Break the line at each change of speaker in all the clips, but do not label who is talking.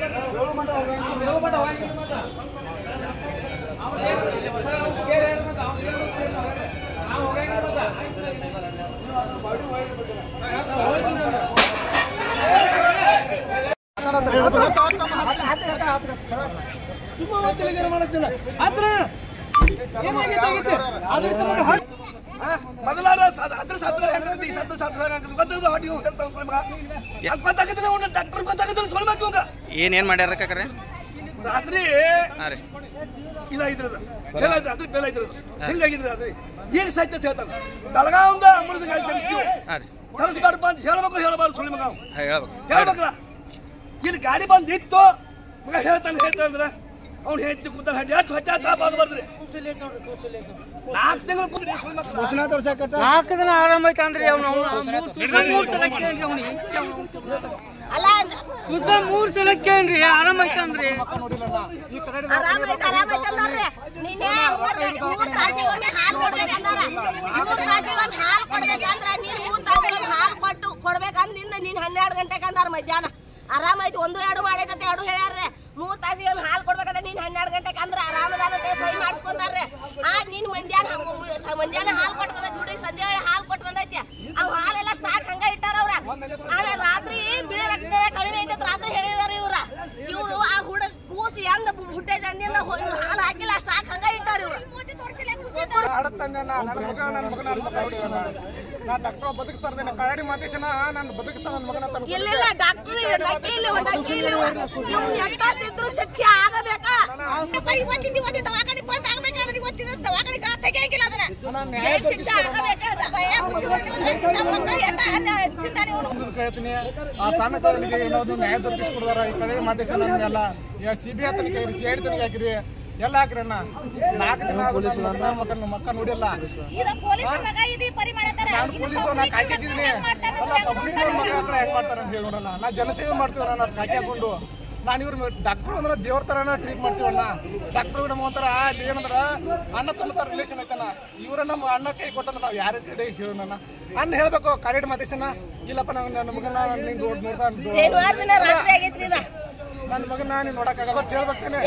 ಏನೇನ್ ಮಾಡ್ಯಾರ ಕಾಕರೆ
ರಾತ್ರಿ ಇದಾಗಿದ್ರದ ಹಿಂಗಾಗಿದ್ರಿ ರಾತ್ರಿ ಈಗ ಸಾಯ್ತ ಹೇಳ್ತಾನ ಬೆಳಗಾವಿಂದ ಅಂಬರೀಷ್ ಗಾಡಿ ತರಿಸ್ತೀವಿ ತರಿಸ್ಬಾರ್ದಪ್ಪ ಅಂತ ಹೇಳ್ಬೇಕು ಹೇಳಬಾರ್ದು ಸುಳ್ಳಿ ಮಗ ಹೇಳ್ಬೇಕಲ್ಲ ಇಲ್ಲಿ ಗಾಡಿ ಬಂದ್ ಇತ್ತು ಮಗ ಹೇಳ್ತಾನಂದ್ರ ಅವ್ನು ಹೇಳ್ತಿ ಕೂತ ಎಷ್ಟು ಹೊಟ್ಟೆ ಬರ್ದ್ರಿ 4 ತಿಂಗಳು ಕೂತ್ರಿ
4 ದಿನ ಆರಾಮ ಐತಂದ್ರಿ ಅವ್ನು 3 ಸಲ ಕೇಳ್ರಿ ಆರಾಮ ಐತಂದ್ರಿ
ಕೊಡ್ಬೇಕಂದಿಂದ ನೀನ್ 12 ಗಂಟೆಗೆ ಅಂದಾರ ಮಧ್ಯಾಹ್ನ ಆರಾಮಾಯ್ತು 1-2 ಮಾಡೈತೆ 2 ಹೇಳ್ಯಾರ್ರೆ 3 ತಾಸಿಗೆ ಹಾಲು ಕೊಡ್ಬೇಕಂದ್ರೆ ನೀನ್ 12 ಗಂಟೆಗೆ ಅಂದ್ರೆ ಆರಾಮದಾನ ಸೈ ಮಾಡಿಸ್ಕೊಂತಾರ್ರೆ ನೀನ್ ಮುಂಜಾನೆ ಹಾಲು ಕೊಟ್ಟು ಬಂದ ಜುಡಿ ಸಂಜೆ ವೇಳೆ ಹಾಲು ಕೊಟ್ಟು ಬಂದೈತಿ ಅವ್ ಹಾಲೆಲ್ಲ ಸ್ಟಾಕ್ ಹಂಗ ಇಟ್ಟಾರ ಅವ್ರ ರಾತ್ರಿ ಬಿಳಿ ರಕ್ತ ಕಡಿಮೆ ಐತೆ ರಾತ್ರಿ ಹೇಳಿದಾರ ಇವ್ರು ಆ ಹುಡುಗ ಕೂಸಿ ಎಂದ ಹುಟ್ಟೈತೆ ಅಂದಿಂದ ಇವ್ರು ಹಾಲು ಹಾಕಿಲ್ಲ ಸ್ಟಾಕ್ ಹಂಗ ಇಟ್ಟಾರ ಇವ್ರು ಇಲ್ಲ ಡಾಕ್ಟರ್ ಎಷ್ಟಾದ್ರು ಶಿಕ್ಷೆ ಆಗಬೇಕಾ ಇವತ್ತಿಂದ ದವಾಖಾನೆ ಬಂದ್ ಆಗ್ಬೇಕಾದ್ರೆ ಇವತ್ತಿನ ದವಾಖಾನೆ ತೆಗಿಯಂಗಿಲ್ಲ ಅದನ್ನ ಜೈಲ್ ಶಿಕ್ಷೆ ಆಗಬೇಕಾದ
ಕೇಳ್ತೀನಿ ಆ ಸಣ್ಣ ಕಡೆಗೆ ಏನಾದ್ರು ನ್ಯಾಯ ದೊರಕಿಸ್ಕೊಡ್ದಾರ ಈ ಕಡೆ ಮಾದೇಶ ನಮ್ಗೆಲ್ಲ CBI ತನಿಖೆ ಹಾಕಿರಿ CID ತನಿಖೆ ಹಾಕಿರಿ ಎಲ್ಲ ಹಾಕ್ರಿ ಅಣ್ಣ 4 ದಿನ ಮಕ್ಕ ನೋಡಿಲ್ಲ ಪೊಲೀಸ್ ನಾ ಕಾಯ್ಕೆ ಹಾಕಿದೀನಿ ಅಲ್ಲ ಪಬ್ಲಿಕ್ ಮಕ್ಕ ಹೆಂಗ್ ಮಾಡ್ತಾರ ಅಂತ ಹೇಳೋಣ ನಾ ಜನಸೇವೆ ಮಾಡ್ತೀವಣ್ಣ ನಾವು ಕಾಯ್ಕೆ ಹಾಕೊಂಡು ನಾನು ಇವ್ರ ಡಾಕ್ಟರ್ ಅಂದ್ರೆ ದೇವ್ರ ತರನ ಟ್ರೀಟ್ ಮಾಡ್ತೀವಣ್ಣ ಡಾಕ್ಟರ್ ನಮ್ಮ ಒಂಥರ ಅಲ್ಲಿ ಏನಂದ್ರ ಅಣ್ಣ ತುಂಬ ರಿಲೇಷನ್ ಐತಣ್ಣ ಇವ್ರ ನಮ್ಮ ಅಣ್ಣ ಕೈ ಕೊಟ್ಟಂದ್ರೆ ನಾವು ಯಾರ ಕಡೆ ಹೇಳೋಣ ಅಣ್ಣ ಹೇಳ್ಬೇಕು ಕಾಲೇಡ್ ಮಾತೇಶನ ಇಲ್ಲಪ್ಪ ನನ್ನ ಮಗನ ನೋಡ್ಸ ನನ್ನ ಮಗನ ನೀನ್ ನೋಡಕ್ಕಾಗಲ್ಲ ಹೇಳ್ಬೇಕೇನೆ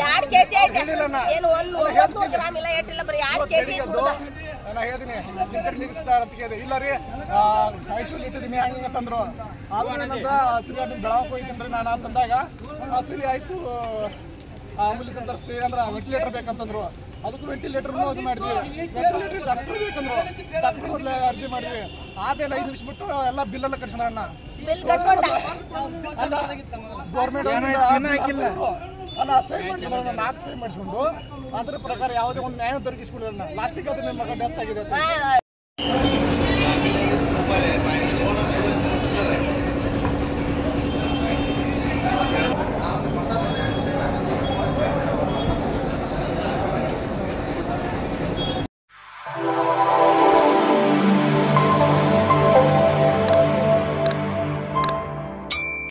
ನಾ ಹೇಳ್ತೀನಿ ನಿಮ್ ಕಡೆ ನಿಗಿಸ್ತಾರ ಅಂತ ಕೇಳಿದೆ ಇಲ್ಲ ರೀ ಐಶ್ವರ್ಯ ಇಟ್ಟಿದ್ದೀನಿ ಹಂಗಂತಂದ್ರು ಆದ್ರೂ ಏನಂತ ತಿರ್ಗಾಡಿ ಬೆಳಗ್ಗೆ ಹೋಯ್ತಂದ್ರೆ ನಾನು ಅಂತಂದಾಗ ಸರಿ ಆಯ್ತು ಆಂಬುಲೆನ್ಸ್ ಅಂತ ತರಿಸ್ತೀವಿ ಅಂದ್ರೆ ವೆಂಟಿಲೇಟರ್ ಬೇಕಂತಂದ್ರು ಅದಕ್ಕೂ ವೆಂಟಿಲೇಟರ್ನು ಇದು ಮಾಡಿದ್ವಿ ವೆಂಟಿಲೇಟರ್ ಡಾಕ್ಟರ್ ಬೇಕಂದ್ರು ಡಾಕ್ಟರ್ ಮೊದಲೇ ಅರ್ಜಿ ಮಾಡಿದ್ವಿ ಆಮೇಲೆ 5 ನಿಮಿಷ ಬಿಟ್ಟು ಎಲ್ಲ ಬಿಲ್ ಎಲ್ಲ ಕಟ್ಸೋಣ ಅಣ್ಣ ಗೌರ್ಮೆಂಟ್ ಅಲ್ಲ ಸೈನ್ ಮಾಡಿಸ್ಕೊಂಡು 4 ಸೈನ್ ಮಾಡಿಸ್ಕೊಂಡು ಅದ್ರ ಪ್ರಕಾರ ಯಾವುದೇ ಒಂದು ನ್ಯಾಯ ದೊರಕಿಸ್ಕೊಡೋಣ ಲಾಸ್ಟಿಗೆ ಅದು ನಿಮ್ಮ ಮಗ ಡೆತ್ ಆಗಿದೆ